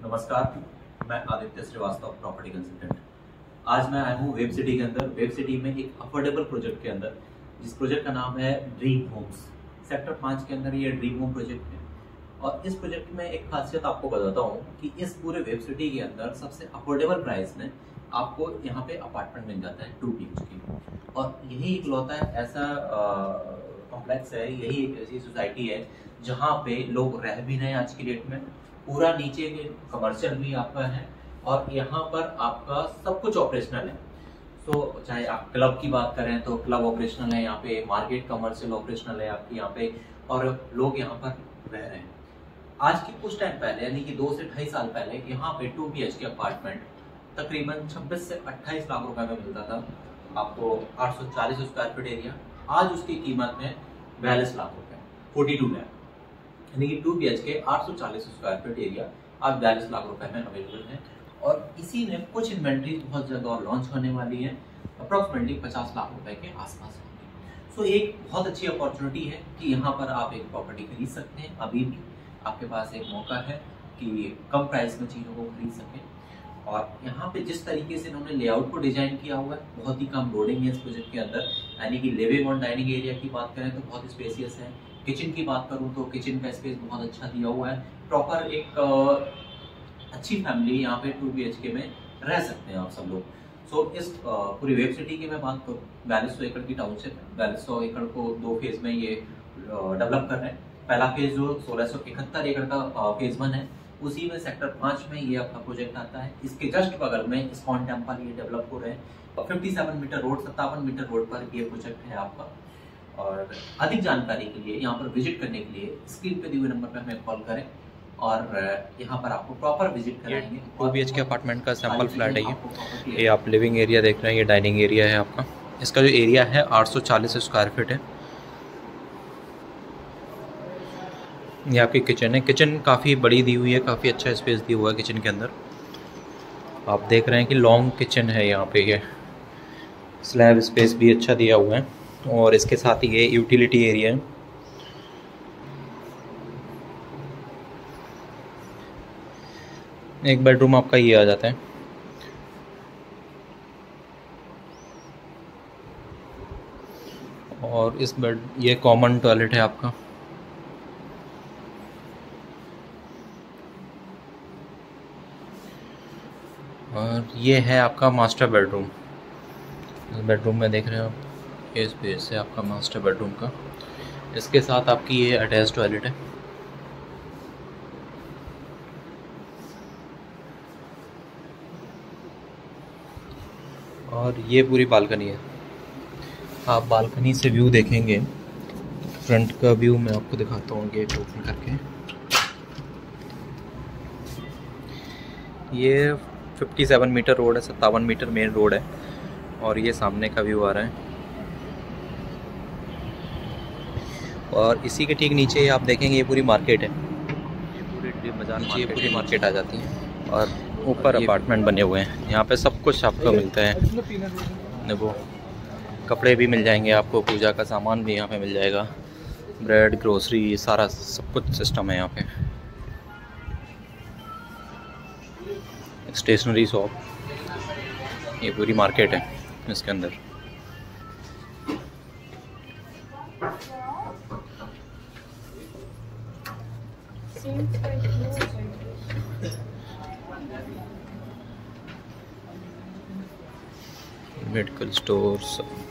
नमस्कार, मैं Aditya Srivastava, property consultant. आज मैं आया हूँ वेब सिटी के अंदर। वेब सिटी में एक अफोर्डेबल प्रोजेक्ट के अंदर, जिस प्रोजेक्ट का नाम है ड्रीम होम्स। सेक्टर 5 के अंदर ये ड्रीम होम प्रोजेक्ट है। और इस प्रोजेक्ट में एक खासियत आपको बताता हूँ कि इस पूरे वेब सिटी के अंदर सबसे अफोर्डेबल प्राइस में आपको यहाँ पे अपार्टमेंट मिल जाता है 2 BHK। और यही इकलौता ऐसा कॉम्प्लेक्स है, यही एक ऐसी सोसाइटी है जहाँ पे लोग रह भी रहे हैं आज की डेट में। पूरा नीचे कमर्शियल भी आपका है और यहाँ पर आपका सब कुछ ऑपरेशनल है। तो चाहे आप क्लब की बात करें तो क्लब ऑपरेशनल है यहाँ पे, मार्केट कमर्शियल ऑपरेशनल है आपकी यहाँ पे, और लोग यहाँ पर रह रहे हैं। आज के कुछ टाइम पहले यानी कि 2 से 2.5 साल पहले यहाँ पे 2 BHK अपार्टमेंट तकरीबन 26 से 28 लाख रुपए में मिलता था आपको, 840 स्क्वायर फीट एरिया। आज उसकी कीमत में 42 लाख रुपए, 42 लाख, यानी कि 2 BHK 840 स्क्वायर फीट एरिया आज 42 लाख रुपए में अवेलेबल है। और इसी में कुछ इन्वेंट्री बहुत जल्द और लॉन्च होने वाली है, अप्रॉक्सीमेटली 50 लाख रुपए के आसपास होंगे। सो एक बहुत अच्छी अपॉर्चुनिटी है कि यहाँ पर आप एक प्रॉपर्टी खरीद सकते हैं। अभी भी आपके पास एक मौका है कि कम प्राइस में चीज़ों को खरीद सकें। और यहाँ पे जिस तरीके से इन्होंने लेआउट को डिजाइन किया हुआ है, बहुत ही कम लोडिंग है इस प्रोजेक्ट के अंदर। यानी कि लिविंग और डाइनिंग एरिया की बात करें तो बहुत स्पेसियस है। किचन की बात करूँ तो किचन का स्पेस बहुत अच्छा दिया हुआ है। प्रॉपर एक अच्छी फैमिली यहाँ पे 2 BHK में रह सकते हैं आप सब लोग। सो इस पूरी वेब सिटी की मैं बात करूँ, 4200 एकड़ की टाउनशिप है। 4200 एकड़ को 2 फेज में ये डेवलप कर रहे हैं। पहला फेज जो 1671 एकड़ का फेज 1 है, उसी में सेक्टर 5 में ये आपका प्रोजेक्ट आता है। इसके जस्ट बगल में इस्कॉन टेम्पल ये डेवलप हो रहे हैं। 57 मीटर रोड, 57 मीटर रोड पर ये प्रोजेक्ट है आपका। और अधिक जानकारी के लिए, यहाँ पर विजिट करने के लिए स्क्रीन पे दिए हुए नंबर पर हमें कॉल करें और यहाँ पर आपको प्रॉपर विजिट कराएंगे। 2 BHK अपार्टमेंट का सैंपल फ्लैट है ये आप लिविंग एरिया देख रहे हैं, ये डाइनिंग एरिया है आपका। इसका जो एरिया है 840 स्क्वायर फीट है। ये आपकी किचन है। किचन काफ़ी बड़ी दी हुई है, काफ़ी अच्छा स्पेस दिया हुआ है किचन के अंदर। आप देख रहे हैं कि लॉन्ग किचन है यहाँ पे, ये स्लैब स्पेस भी अच्छा दिया हुआ है। और इसके साथ ही ये यूटिलिटी एरिया है। एक बेडरूम आपका ये आ जाता है। और इस बेड ये कॉमन टॉयलेट है आपका। और ये है आपका मास्टर बेडरूम। इस बेडरूम में देख रहे हो आप, ये स्पेस है आपका मास्टर बेडरूम का। इसके साथ आपकी ये अटैच टॉयलेट है। और ये पूरी बालकनी है। आप बालकनी से व्यू देखेंगे, फ्रंट का व्यू मैं आपको दिखाता हूँ गेट ओपन करके। ये 57 मीटर रोड है, 57 मीटर मेन रोड है। और ये सामने का व्यू आ रहा है। और इसी के ठीक नीचे आप देखेंगे ये पूरी मार्केट है, पूरी बाजार नीचे ये पूरी मार्केट आ जाती है। और ऊपर अपार्टमेंट बने हुए हैं। यहाँ पे सब कुछ आपको मिलता है। देखो, कपड़े भी मिल जाएंगे आपको, पूजा का सामान भी यहाँ पे मिल जाएगा, ब्रेड, ग्रोसरी, सारा सब कुछ सिस्टम है यहाँ पे। स्टेशनरी शॉप, ये पूरी मार्केट है इसके अंदर। Medical stores,